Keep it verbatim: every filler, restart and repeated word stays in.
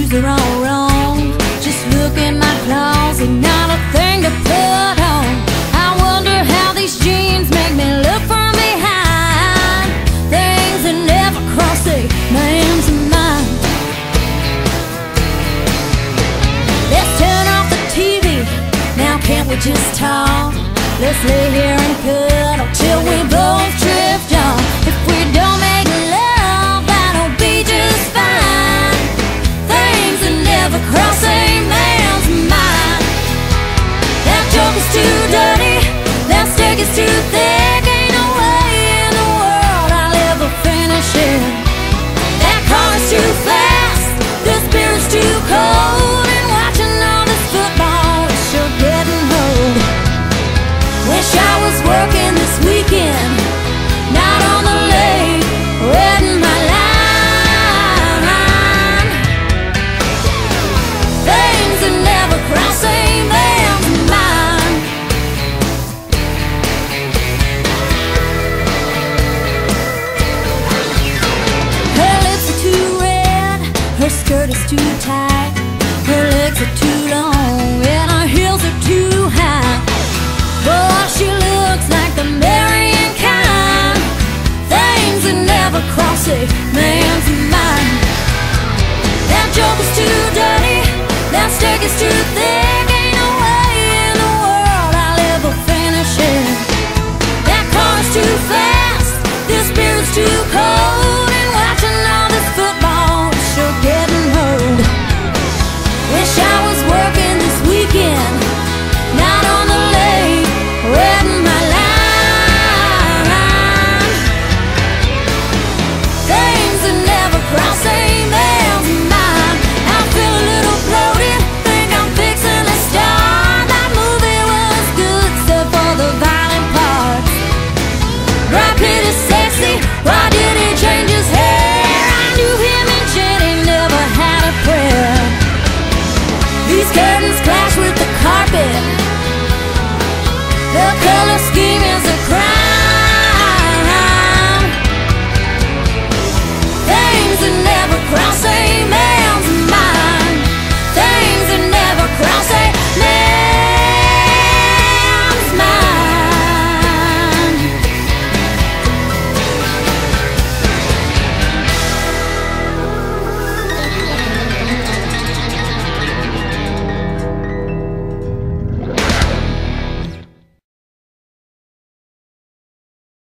shoes are all wrong. Just look in my closet, not a thing to put on. I wonder how these jeans make me look from behind. Things that never cross a man's mind. Let's turn off the T V, now can't we just talk? Let's lay here and cuddle till we both drift off. If we don't make love, that'll be just fine. Things that never cross a man's mind. That joke is too dirty, that steak is too thick. Ain't no way in the world I'll ever finish it. That car is too fast, this beer is too cold, and watching all this football is sure getting old. Wish I was working this weekend, not on the lake, reading my line. Things that never cross a man's mind. Her lips are too red, her skirt is too tight.